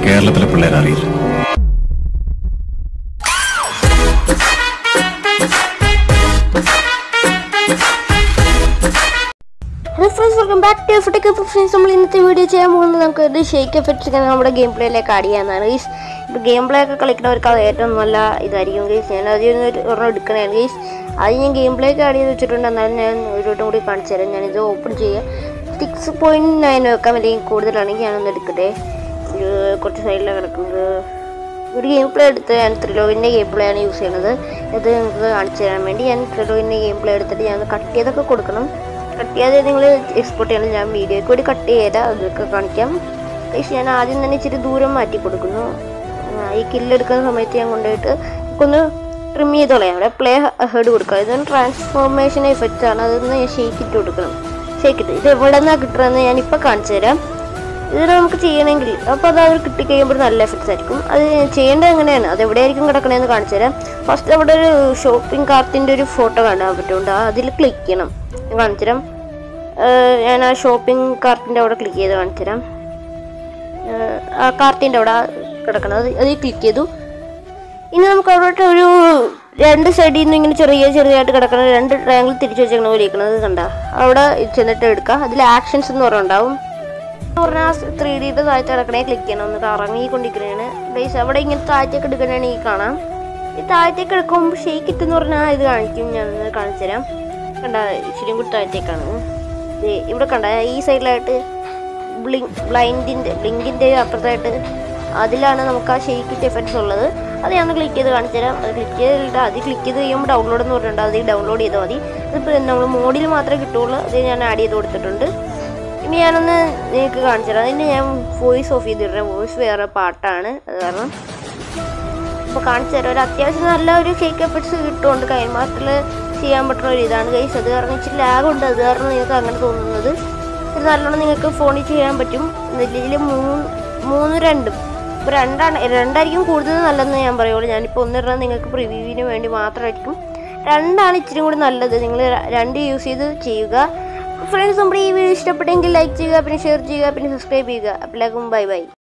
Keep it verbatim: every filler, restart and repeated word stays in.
കേരളത്തിലെ പിള്ളേർ അറിയില്ല. Hello friends, welcome back to effect friends. നമ്മൾ ഇന്നത്തെ വീഡിയോ ചെയ്യാൻ പോകുന്നത് നമുക്ക് ഇത് ഷേക്ക് എഫക്ട്സ് ഒക്കെ നമ്മുടെ ഗെയിം പ്ലേയിലേക്ക് ആഡ് ചെയ്യാനാണ് ഗൈസ്. ഇപ്പോൾ ഗെയിം പ്ലേ ഒക്കെ കളിക്കുന്നവർക്ക് അത് ഏറ്റവും നല്ല ഇതായിരിക്കും ഗൈസ്. ഞാൻ അതിൽ നിന്ന് ഒരെണ്ണം എടുക്കണതാണ് ഗൈസ്. അത് ഞാൻ ഗെയിം പ്ലേക്ക് ആഡ് ചെയ്ത് വെച്ചിട്ടുണ്ട്. എന്നാലും ഞാൻ ഒരു വട്ടം കൂടി കാണിച്ചു തരാം. ഞാനിത് ഓപ്പൺ ചെയ്യാം. സിക്സ് പോയിൻറ്റ് നയൻ വെക്കാം, അല്ലെങ്കിൽ കൂടുതലാണെങ്കിൽ ഞാനൊന്ന് എടുക്കട്ടെ. ഒരു കുറച്ച് സൈഡിലാണ് കിടക്കുന്നത്. ഒരു ഗെയിം പ്ലേ എടുത്ത് ഞാൻ ത്രിലോകിൻ്റെ ഗെയിം പ്ലേ ആണ് യൂസ് ചെയ്യുന്നത്. ഇത് നിങ്ങൾക്ക് കാണിച്ചു തരാൻ വേണ്ടി ഞാൻ ത്രിലോകിൻ്റെ ഗെയിം പ്ലേ എടുത്തിട്ട് ഞാൻ കട്ട് ചെയ്തൊക്കെ കൊടുക്കണം. കട്ട് ചെയ്യാതെ നിങ്ങൾ എക്സ്പോർട്ട് ചെയ്യണം. ഞാൻ വീഡിയോയ്ക്ക് കൂടി കട്ട് ചെയ്താൽ അതൊക്കെ കാണിക്കാം. പക്ഷേ ഞാൻ ആദ്യം തന്നെ ഇച്ചിരി ദൂരം മാറ്റി കൊടുക്കുന്നു. ഈ കില്ലെടുക്കുന്ന സമയത്ത് ഞാൻ കൊണ്ടുപോയിട്ട് ഒന്ന് ട്രിം ചെയ്ത് കളയാം. അവിടെ പ്ലേ ഹെഡ് കൊടുക്കുക. ഇതൊന്ന് ട്രാൻസ്ഫോർമേഷൻ എഫക്റ്റ് ആണ്. അതൊന്ന് ഷേക്ക് ഇട്ട് കൊടുക്കണം. ഷേക്ക് ഇട്ട് ഇത് എവിടെ നിന്നാണ് കിട്ടുന്നതെന്ന് ഞാനിപ്പോൾ കാണിച്ചു തരാം. ഇത് നമുക്ക് ചെയ്യണമെങ്കിൽ അപ്പോൾ അത് അവർ കിട്ടിക്കഴിയുമ്പോൾ നല്ല എഫക്ട്സ് ആയിരിക്കും. അത് ചെയ്യേണ്ടത് എങ്ങനെയാണ്, അത് എവിടെയായിരിക്കും കിടക്കണമെന്ന് കാണിച്ചു തരാം. ഫസ്റ്റ് അവിടെ ഒരു ഷോപ്പിംഗ് കാർട്ടിൻ്റെ ഒരു ഫോട്ടോ കാണാൻ പറ്റുന്നുണ്ട്. അതിൽ ക്ലിക്ക് ചെയ്യണം. ഞാൻ കാണിച്ചു തരാം. ഞാൻ ആ ഷോപ്പിംഗ് കാർട്ടിൻ്റെ അവിടെ ക്ലിക്ക് ചെയ്ത് കാണിച്ചു തരാം. ആ കാർട്ടിൻ്റെ അവിടെ കിടക്കണത് അതിൽ ക്ലിക്ക് ചെയ്തു. ഇനി നമുക്ക് അവിടെ ഒരു രണ്ട് സൈഡിൽ നിന്ന് ഇങ്ങനെ ചെറിയ ചെറിയായിട്ട് കിടക്കണം. രണ്ട് ട്രയാങ്കിൾ തിരിച്ചു വെച്ചേക്കണ പോലെ ഇരിക്കണത് കണ്ട. അവിടെ ചെന്നിട്ട് എടുക്കുക. അതിൽ ആക്ഷൻസ് എന്ന് പറഞ്ഞുണ്ടാവും. എന്ന് പറഞ്ഞാൽ ത്രീ ഡിയുടെ താഴത്ത് കിടക്കണേ ക്ലിക്ക് ചെയ്യണം. ഒന്ന് കറങ്ങിക്കൊണ്ടിരിക്കണേണ് പ്ലേസ്. അവിടെ ഇങ്ങനെ താഴത്തേക്ക് എടുക്കണമെങ്കിൽ കാണാം. ഈ താഴത്തേക്ക് എടുക്കുമ്പോൾ ഷേക്ക് ഇട്ടെന്ന് പറഞ്ഞാൽ ഇത് കാണിക്കും. ഞാനൊന്ന് കാണിച്ചു തരാം. കണ്ട, ഇച്ചിരി കൂടി താഴത്തേക്കാണ്. ഇവിടെ കണ്ട ഈ സൈഡിലായിട്ട് ബ്ലിങ്ക് ബ്ലൈൻഡിൻ്റെ ബ്ലിങ്കിൻ്റെ അപ്പുറത്തായിട്ട് അതിലാണ് നമുക്ക് ആ ഷേക്ക് ഇറ്റ് എഫക്ട്സ് ഉള്ളത്. അത് ഞാൻ ക്ലിക്ക് ചെയ്ത് കാണിച്ചു തരാം. അത് ക്ലിക്ക് ചെയ്തിട്ട് അത് ക്ലിക്ക് ചെയ്ത് കഴിയുമ്പോൾ ഡൗൺലോഡ് എന്ന് പറഞ്ഞിട്ടുണ്ട്. അത് ഡൗൺലോഡ് ചെയ്താൽ മതി. അതിപ്പോൾ നമ്മൾ മോഡിൽ മാത്രമേ കിട്ടുള്ളൂ. അത് ഞാൻ ആഡ് ചെയ്ത് കൊടുത്തിട്ടുണ്ട്. ഇനി ഞാനൊന്ന് നിങ്ങൾക്ക് കാണിച്ചു തരാം. അതിൻ്റെ ഞാൻ വോയിസ് ഓഫ് ചെയ്തിടുന്നത്. വോയിസ് വേറെ പാട്ടാണ്, അത് കാരണം ഇപ്പോൾ കാണിച്ചു തരാം. ഒരു അത്യാവശ്യം നല്ല ഒരു ഷേക്ക് എഫക്ട്സ് കിട്ടുന്നുണ്ട്. കൈമാറ്റൽ ചെയ്യാൻ പറ്റുന്ന ഒരു ഇതാണ് ഗൈസ്. അത് കാരണം ഇച്ചിരി ലാഗുണ്ട്. അത് കാരണം നിങ്ങൾക്ക് അങ്ങനെ തോന്നുന്നത്. ഇത് നല്ലോണം നിങ്ങൾക്ക് ഫോണിൽ ചെയ്യാൻ പറ്റും. ഇതിൽ മൂന്ന് മൂന്ന് രണ്ടും ഇപ്പോൾ രണ്ടാണ് രണ്ടായിരിക്കും കൂടുതൽ നല്ലതെന്ന് ഞാൻ പറയുള്ളൂ. ഞാനിപ്പോൾ ഒന്നിടണം നിങ്ങൾക്ക് പ്രിവ്യൂവിന് വേണ്ടി മാത്രമായിരിക്കും. രണ്ടാണ് ഇച്ചിരി കൂടി നല്ലത്. നിങ്ങൾ രണ്ട് യൂസ് ചെയ്ത് ചെയ്യുക. ഫ്രണ്ട്സ്, നമ്മുടെ ഈ വീഡിയോ ഇഷ്ടപ്പെട്ടെങ്കിൽ ലൈക്ക് ചെയ്യുക, പിന്നെ ഷെയർ ചെയ്യുക, പിന്നെ സബ്സ്ക്രൈബ് ചെയ്യുക. അപ്പോഴേക്കും ബൈ ബൈ.